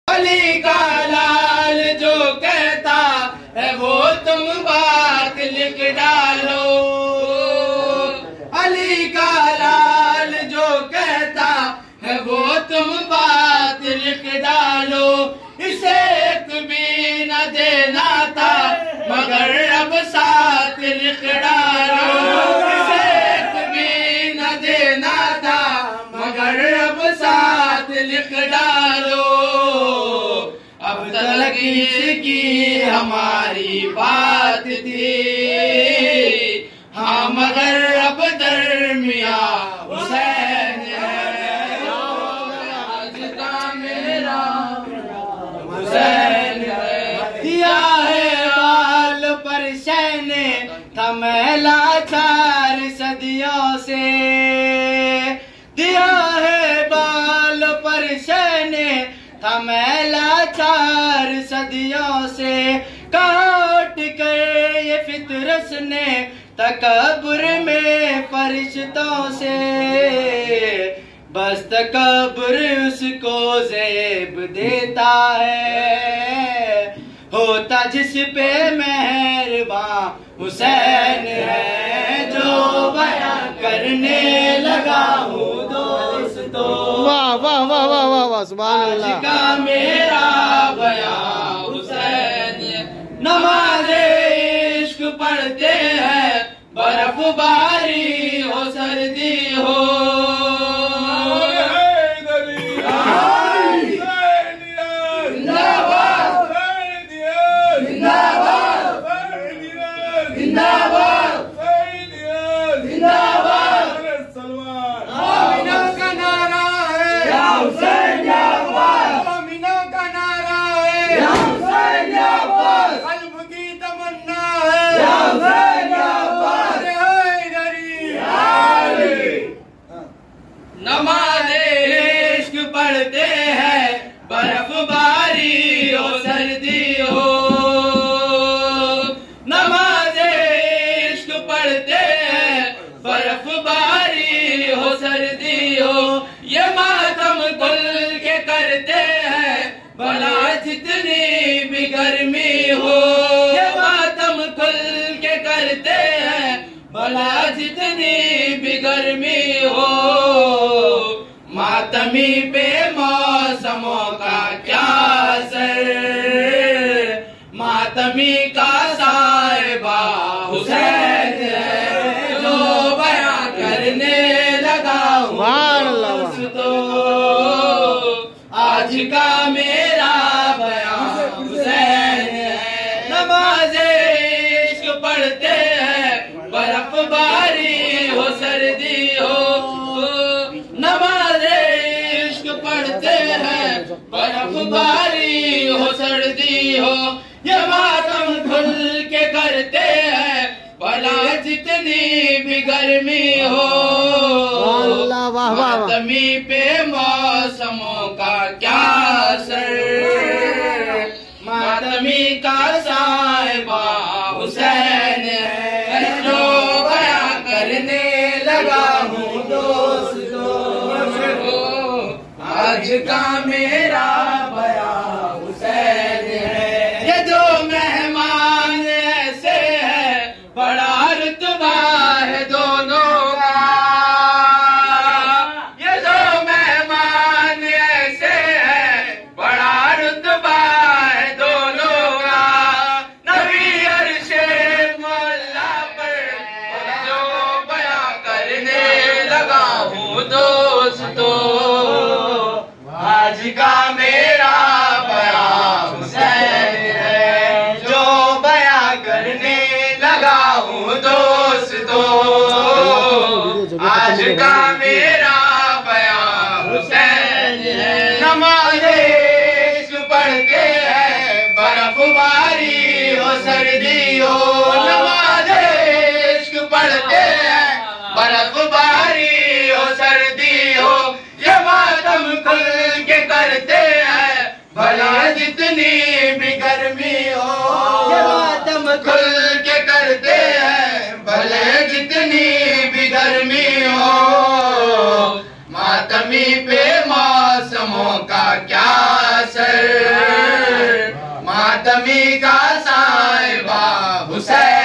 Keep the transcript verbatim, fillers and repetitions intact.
अली का लाल जो कहता है वो तुम बात लिख डालो। अली का लाल जो कहता है वो तुम बात लिख डालो। इसे एक भी न देना था मगर अब साथ लिख डालो। इसे एक भी न देना था मगर अब साथ लिख डालो। अब तक इसकी हमारी बात थी, हाँ मगर अब दरमिया हुसैन है। आज का मेरा हुसैन है। दिया है बाल पर शहने था मैला चार सदियों से। दिया है बाल पर शहने था मैला चार सदियों से। काट कर ये फितरस ने तकब्र में फरिश्तों से। बस तकब्र उसको ज़ेब देता है। होता जिस पे मेहरबान हुसैन है। जो बयां करने लगा हूँ दोस्तों। वाह वाह वाह वाह वाह वाह सुभान अल्लाह। आज का मेरा बयां हुसैन है। नमाज इश्क पढ़ते हैं बर्फबारी हो सर्दी हो। नमाज इश्क पढ़ते हैं बर्फबारी हो सर्दी हो। नमाज इश्क पढ़ते हैं बर्फबारी हो सर्दी हो। ये मातम खुल के करते हैं भला जितनी भी गर्मी हो। ये मातम खुल के करते हैं भला जितनी भी गर्मी हो। मातमी पे मौसमों का क्या असर। मातमी का साहिबा हुसैन है। जो बयां करने लगा हूँ दोस्तों। आज का मेरा बयां हुसैन है। नमाज इश्क पढ़ते हैं बर्फबारी हो सर्दी हो। नमाज इश्क पढ़ते हैं बर्फबारी हो सर्दी हो। ये मातम खुल के करते हैं भला जितनी भी गर्मी हो। मातमी पे मौसमों का क्या असर। मातमी का साहिबा हुसैन है। जो बयां करने लगा हूँ दोस्तों। आज का मेरा बयां हुसैन है। ये जो मेहमान ऐसे है बड़ा रुतबा है दोनों का। ये जो मेहमान ऐसे है बड़ा रुतबा है दोनों का। नबी अर्शे मौला पर जो बयां करने लगा हूँ दोस्तों। आज का मेरा बयां हुसैन है। जो बयां करने लगा हूँ दोस्तों। आज का मेरा बयां हुसैन है। नमाज इश्क पढ़ते हैं बर्फबारी हो सर्दी हो। नमाज इश्क पढ़ते हैं बर्फबारी हो सर्दी हो। ये मातम खुल के करते हैं भला जितनी भी गर्मी हो। ये मातम खुल के करते हैं भले जितनी भी गर्मी हो। मातमी पे मौसमों का क्या असर। मातमी का साहिबा हुसैन